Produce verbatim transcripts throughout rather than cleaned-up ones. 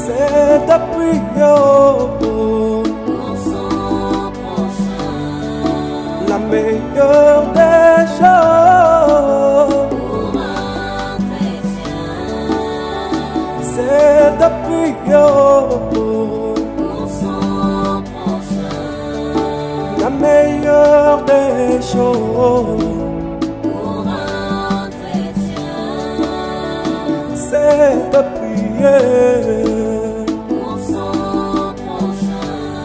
c'est de prier pour son prochain. La meilleure des choses Pour un chrétien, c'est de prier pour pour son prochain. la meilleure des choses. Pour un chrétien, C'est de prier pour son prochain.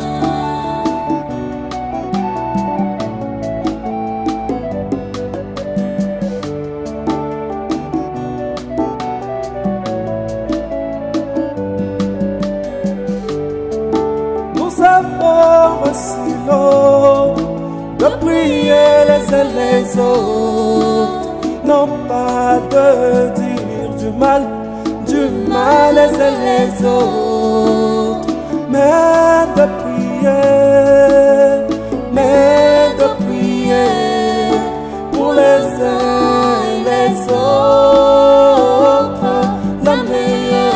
Nous avons reçu l'ordre de prier les uns les autres, non pas de dire du mal, du mal les uns les autres, mais de prier, mais de prier pour les uns et les autres, la meilleure.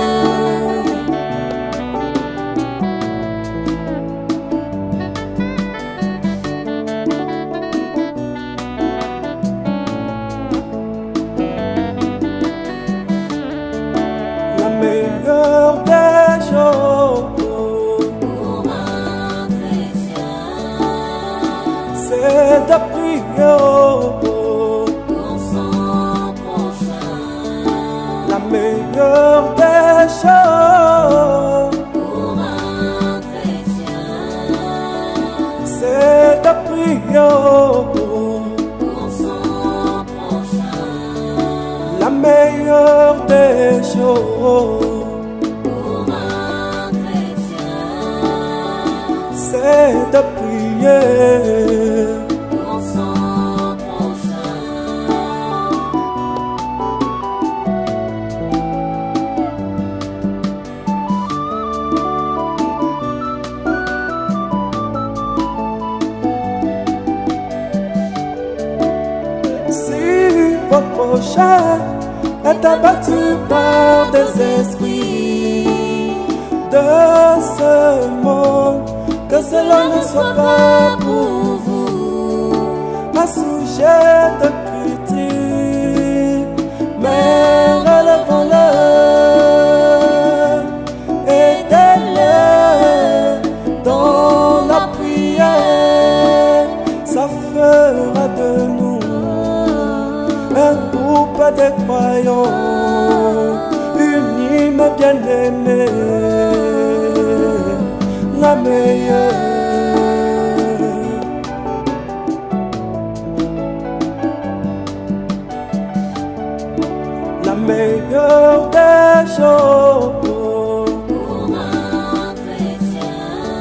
La meilleure des choses, Pour un chrétien, c'est de prier pour son prochain. la meilleure des choses, Pour un chrétien, c'est de prier pour son prochain. la meilleure des choses, Pour un chrétien, c'est de prier pour son prochain. Si votre prochain est abattu par des esprits de ce monde, que cela ne soit pas pour vous un sujet de critique, mais relevons-le, aidez-le dans la prière, ça fera de nous un groupe de croyants unis mais bien-aimés, la meilleure, la meilleure des choses, Pour un chrétien,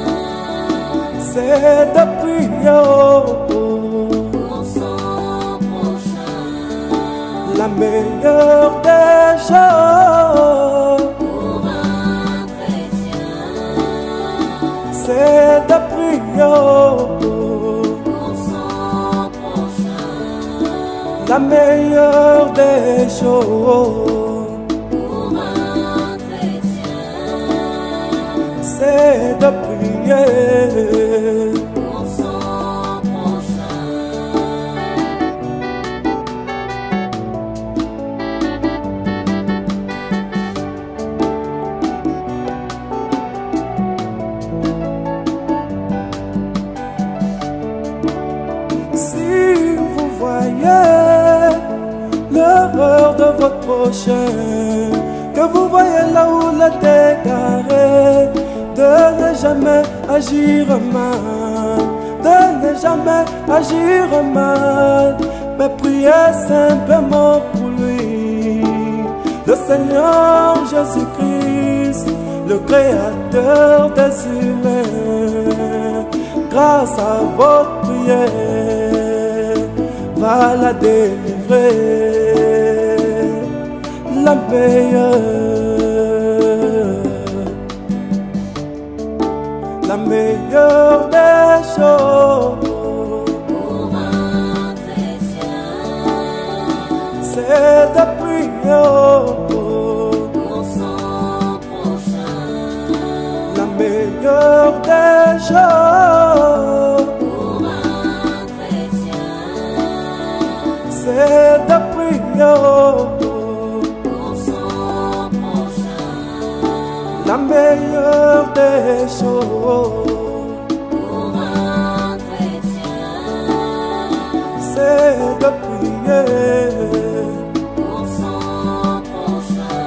c'est de prier pour son prochain. la meilleure des choses, Pour un chrétien, c'est de prier pour son prochain. la meilleure des choses, Pour un chrétien, c'est de prier pour son prochain. Si vous voyez l'erreur de votre prochain, que vous voyez là où le dégaré, de ne jamais agir mal, de ne jamais agir mal, mais priez simplement pour lui, le Seigneur Jésus-Christ, le Créateur des humains. Grâce à votre prière, va la délivrer, la meilleure, la meilleure des choses. Pour un chrétien, c'est de prier pour son prochain. jours pour un chrétien, c'est de prier pour son prochain, la meilleure des choses. pour un chrétien, C'est de prier pour son prochain.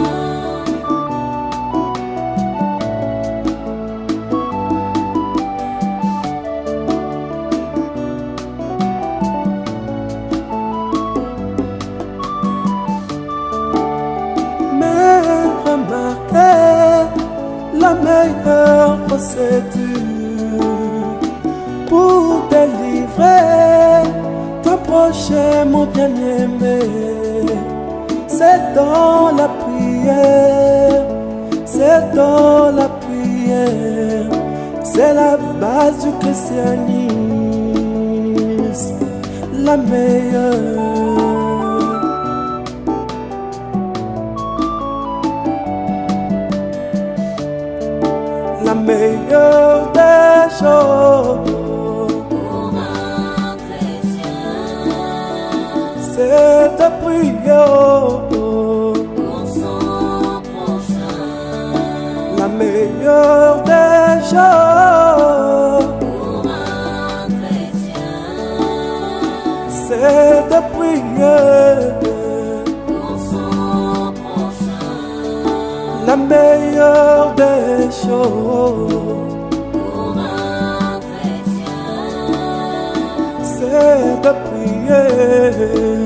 Mais remarquez la meilleure procédure pour délivrer ton prochain, mon bien-aimé. C'est dans la prière, c'est dans la prière, c'est la base du christianisme, la meilleure. La meilleure des choses, Pour un chrétien, c'est de prier pour son prochain, la meilleure des choses, pour un chrétien, c'est de prier pour son prochain, la meilleure des choses, pour un chrétien, c'est de prier